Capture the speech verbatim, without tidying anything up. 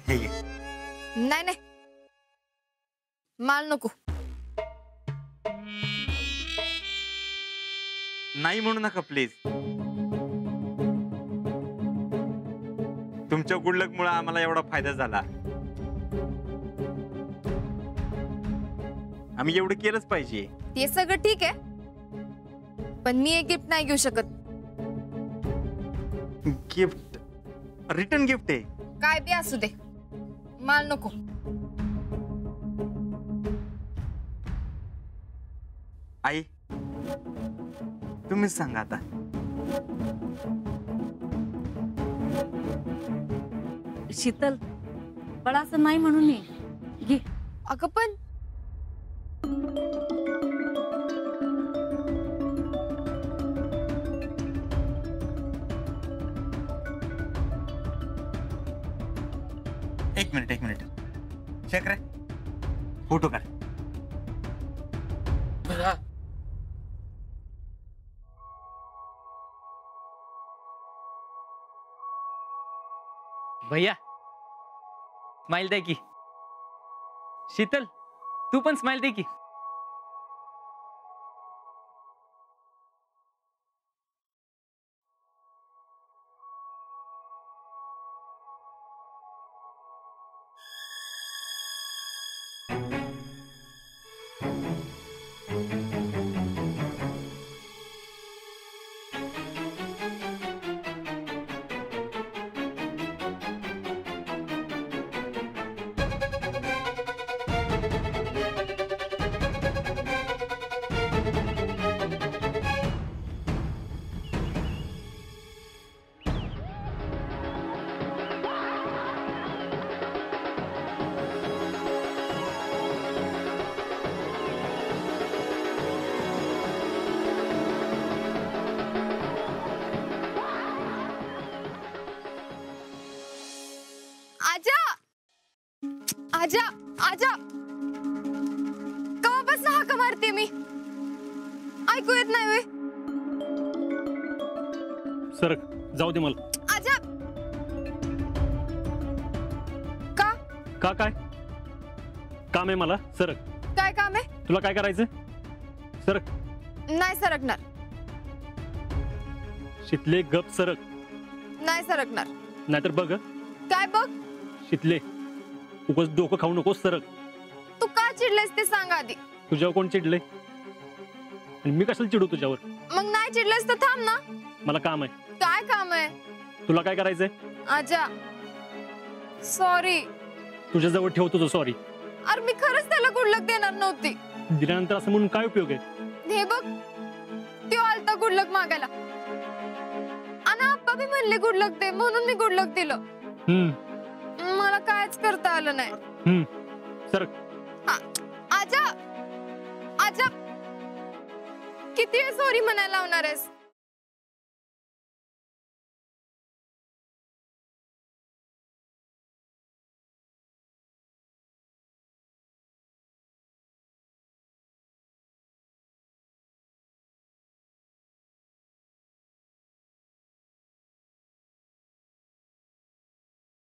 हे घे. नाही नाही माल नको. नाही म्हणू नका प्लीज. तुमच्या गुड लक मुळे आम्हाला एवढा फायदा झाला. आम्ही एवढं केलंच पाहिजे. ते सगळं ठीक आहे पण मी एक गिफ्ट नाही घेऊ शकत. गिफ्ट रिटर्न गिफ्ट आहे. काय बी असू दे माल नको. आई तुम्हीच सांगा आता. शीतल पण असं नाही म्हणून ये. घे. अगं पण एक मिनिट एक मिनिट. चेक रे फोटो काढ. भैया स्माइल दे की. शीतल तू पण स्माइल दे की. आजा आजा आजा कवापासून हाक मारते मी. ऐकू येत नाही वे. सरक जाऊ दे मला. आजा का का काय काम आहे मला. सरक. काय काम आहे. तुला काय करायचं. सरक. नाही सरकणार. शितले गप सरक. नाही सरकणार. नाहीतर बघ काय बघ. शितले उगाच डोकं खाऊ नकोस. सरक. तू का चिडलेस ते सांग आधी. तुझ्यावर कोण चिडले आणि मी कशाला चिडू तुझ्यावर. मग नाही चिडलेस तर थांब ना. मला काम आहे. काय काम आहे. तुला काय करायचंय. आजा सॉरी. तुझ्या जवळ ठेव तुझं सॉरी. अरे मी खरंच त्याला गुड लक देणार नव्हती. दिल्यानंतर असं म्हणून काय उपयोग आहे. हे बघ त्यो आलता गुड लक मागायला आणि आप्पा बी म्हणले गुड लक दे म्हणून मी गुड लक दिलं. हम्म मला कायच करता आलं नाही. हम्म सरक. आजा आजा किती वेळ सॉरी म्हणायला लावणार आहेस.